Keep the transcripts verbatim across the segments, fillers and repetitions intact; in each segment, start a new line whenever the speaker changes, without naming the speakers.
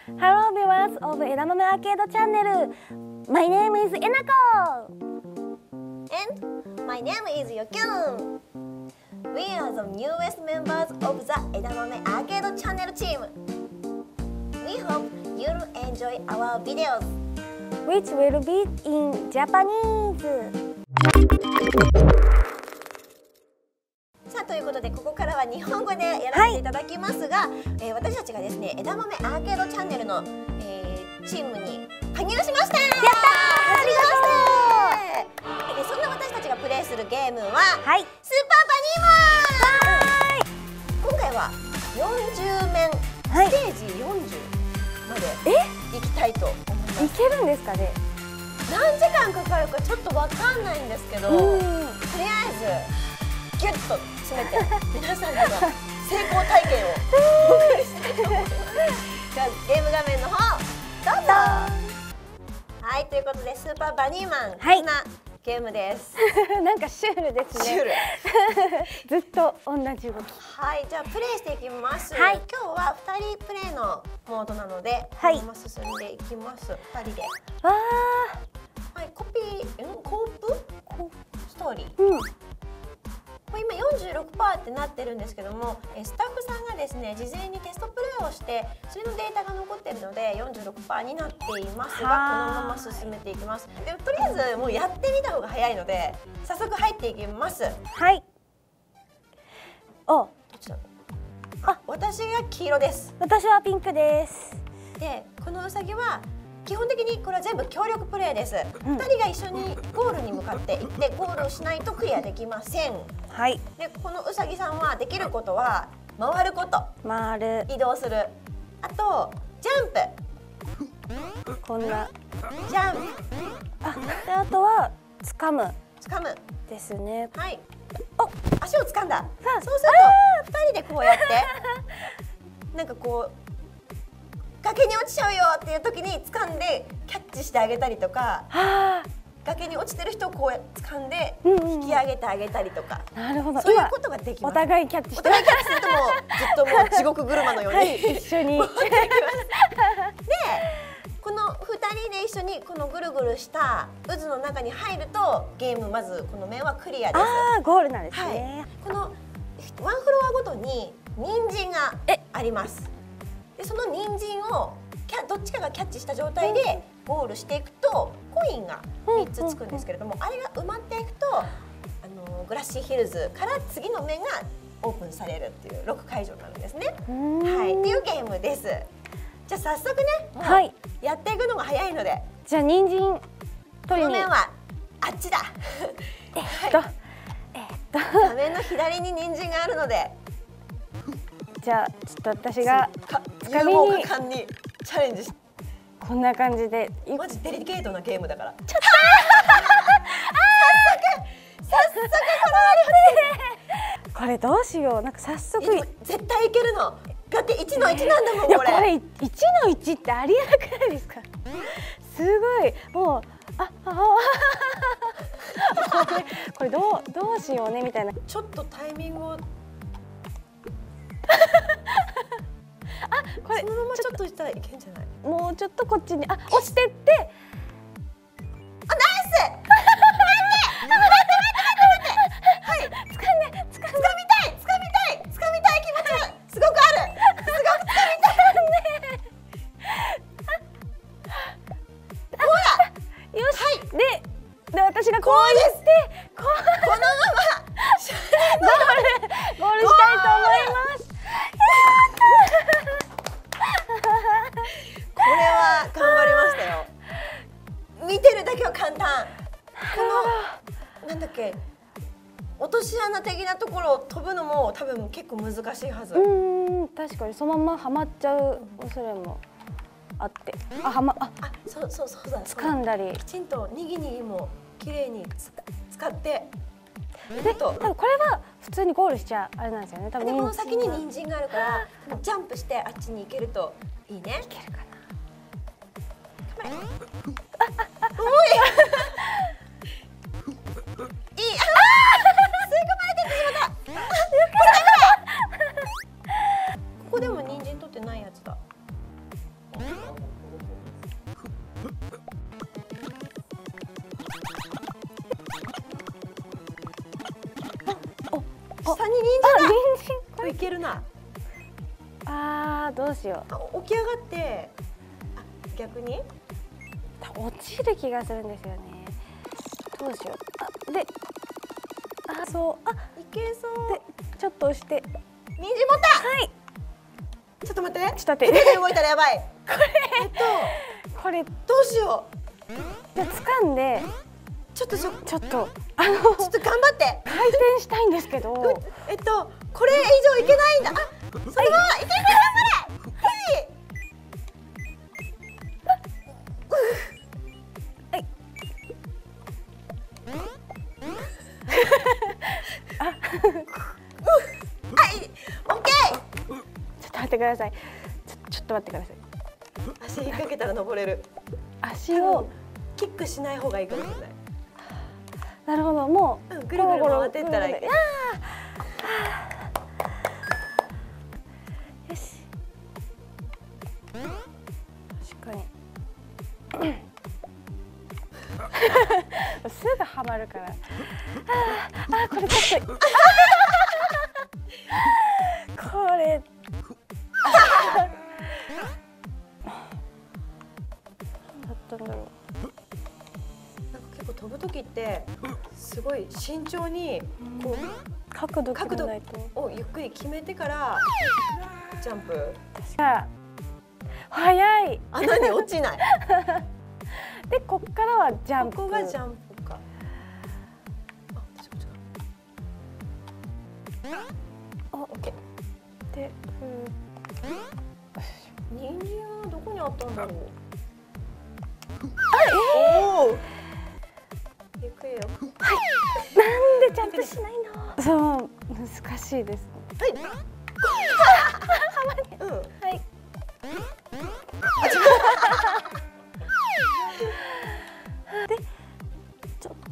Hello viewers of 枝豆アーケードチャンネル。My name is えなこ。
And my name is Yokyun. We are the newest members of the 枝豆アーケードチャンネルチーム。We hope you'll enjoy our videos.
Which will be in Japanese.
さあということでここからは日本語でやらせていただきますが、はい、えー、私たちがですね枝豆アーケードチャンネルの、えー、チームに加入しました。やったー、
ありがとう。
でそんな私たちがプレイするゲームは、
はい、
スーパーバニーマン。今回はよんじゅうめん、はい、ステージよんじゅうまで行きたいと思います。
いけるんですかね。
何時間かかるかちょっとわかんないんですけど、とりあえずギュッと詰めて皆さんには成功体験をお送りしたいと思います。じゃあゲーム画面の方どうぞ。はい、ということでスーパーバニーマン、
はい、
こんなゲームです。
なんかシュールですね。
シュール
ずっと同じ動き。
はい、じゃあプレイしていきます。
はい、
今日はふたりプレイのモードなので、
はい、
このまま進んでいきます。ふたりで。
わ
ー、はい、コピー、ん、コープストーリー。
うん、
今 よんじゅうろくパーセント ってなってるんですけども、スタッフさんがですね事前にテストプレイをしてそれのデータが残っているので よんじゅうろくパーセント になっていますが、このまま進めていきます。でとりあえずもうやってみた方が早いので早速入っていきます。
はい。お、
どっちだ。あ、私が黄色です。
私はピンクです。
でこのウサギは基本的にこれは全部協力プレイです。
うん、
ふたりが一緒にゴールに向かって行ってゴールをしないとクリアできません。
はい。
でこのウサギさんはできることは回ること、
回る、
移動する、あとジャンプ、
こんな
ジャンプ、
あ、であとは掴む、
掴む
ですね。
はい。お、足を掴んだ。そうするとふたりでこうやってなんかこう崖に落ちちゃうよっていう時に掴んでキャッチしてあげたりとか、崖に落ちてる人をこう掴んで引き上げてあげたりとか、
なるほど、
そういうことができます。
お互いキャッチして、
お互いキャッチするともうずっともう地獄車のように、はい、
一緒に
でこのふたりで一緒にこのぐるぐるした渦の中に入るとゲームまずこの面はクリアです。
ああ、ゴールなんですね。
はい、このワンフロアごとに人参があります。でその人参をキャどっちかがキャッチした状態でゴールしていくとコインがみっつつくんですけれども、あれが埋まっていくとあのグラッシーヒルズから次の面がオープンされるっていうろくかいじょうになるんですね。はい、っていうゲームです。じゃあ早速ね、はい、やっていくのが早いので、
じゃあ人参取りに。
この面はあっちだ。
えっと、えっと
画面の左に人参があるので。
じゃあちょっと私が
勇猛果敢にチャレンジし、
こんな感じで
マジデリケートなゲームだから。ちょっと早速早速こ
これどうしよう。なんか早速
絶対いけるの。だっていちのいちなんだもんこれ。
いやこれいちのいちってありえなくないですか。すごいもうああこれこれどうどうしようねみたいな。
ちょっとタイミングを
あ、これ
そのままちょっとしたらいけんじゃない？
もうちょっとこっちに、あ、押してって。あ、ナイ
ス！待って！待って待って待って待って！はい、掴んで掴んで掴みたい掴みたい掴みたい気持ちがすごくある。すごく掴みたい。ほら、
よし。で、で私がこうですってこの
まま
ゴールゴールしたいと思います。
これは頑張りましたよ。見てるだけは簡単。このなんだっけ、落とし穴的なところを飛ぶのも多分結構難しいはず。
うん、確かにそのままはまっちゃう恐れもあって、あ、はま、あ、
あ、そうそうそうだ。
掴んだり、
きちんとにぎにぎも綺麗につ使って。
で、多分これは普通にゴールしちゃあれなんですよね。多分
でこの先に人参があるからジャンプしてあっちに行けるといいね。
いけるかな。
頑張れ。あ、あ、あ、重い。いい。あ、吸い込まれてってしまった。ここでも人参取ってないやつだ。 いけるな。
あーどうしよ
う。起き上がって、あ、逆に
落ちる気がするんですよね。どうしよう。あで、あそうあ
いけそう。
でちょっと押して。
人参持った。
はい。
ちょっと待って。
ちょっと待って。
手で動いたらやばい。
これ
えっと
これ
どうしよう。
じゃ掴んで
ちょっとちょ
ちょっとあの
ちょっと頑張って
回転したいんですけど。
えっとこれ以上いけないんだ。あ、それはいける。頑張れ。
はい。あ、
はい、オッケー。
ちょっと待ってください。ちょちょっと待ってください。
足引っ掛けたら登れる。
足を
キックしない方がいいかもしれない。
なるほど、もう、
うん、ぐるぐる回ってったらいい。
よし。確かに。すぐハマるから。ああ、これちょっと。これ。何だったんだろう。
なんか結構飛ぶ時ってすごい慎重にこう
角度
角度
ないと
をゆっくり決めてからジャンプ。
早い。
あ、何落ちない。
でこっからはジャンプ。
ここがジャンプか。あ、違う違う。あ、オッケー。
で、
人参はどこにあったんだろう。
おお。
ゆっくりよ。
なんでジャンプしないの。そう難しいです。
はい。うん。
はい。で、ちょっと。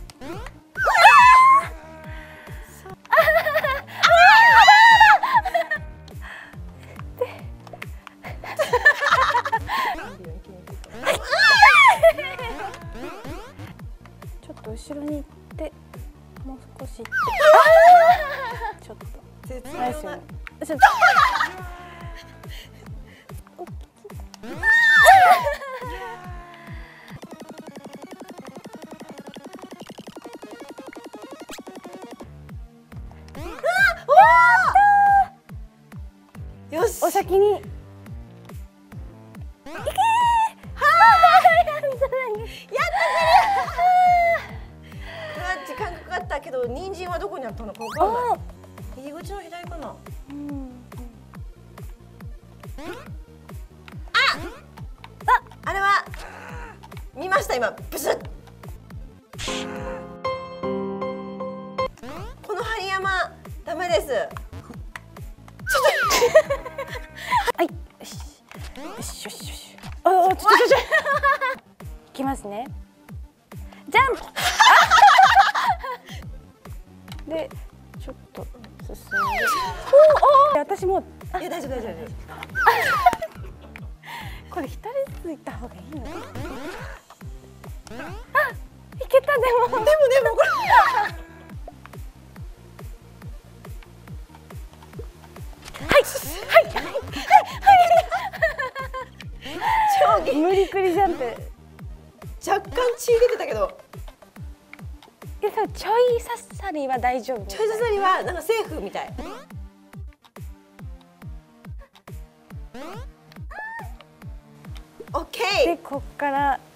ちょっと後ろに行ってもう少し行ってちょっと
絶妙
ナイスよ
な。
ちょっと
よし。
お先に。いけー。
うわ、時間かかったけど、人参はどこにあったのかわかんない。入り口の左かな。
うん。
あれは見ました今。ブスッ。この針山ダメです。
はい。よし。よしよしよし。ああ、ちょっとちょっと。いきますね。ジャンプ。で、ちょっと進んで。おお、私もう。
いや、大丈夫大丈夫。
これ一人ずつ行った方がいいの。あ、いけた。でも。でもでもこれ。はいはいはいはい。超無理くりジャンプ。
若干血出てたけど。
いや、ちょい刺さりは大丈夫。
ちょい刺さりはなんかセーフみたい。オッケー。
でこっからよ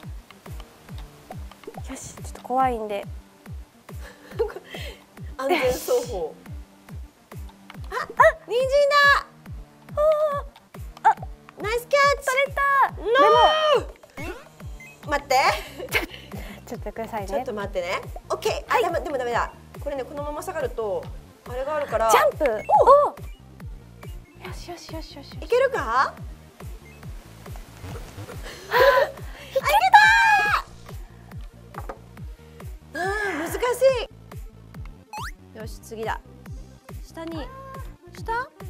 し、ちょっと怖いんで
安全走法。あ、あ、人参だ。あ、ナイスキャッチ。
取れた。
でも待って。
ちょっとくださいね。
ちょっと待ってね。オッケー。あ、でもでもダメだ。これね、このまま下がるとあれがあるから。
ジャンプ。おお。よしよしよしよし。
いけるか？あ、いけたー。あー、難しい。よし、次だ。下に下？